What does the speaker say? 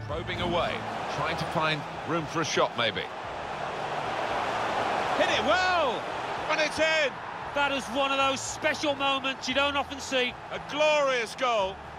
Probing away, trying to find room for a shot, maybe. Hit it well! And it's in! That is one of those special moments you don't often see. A glorious goal.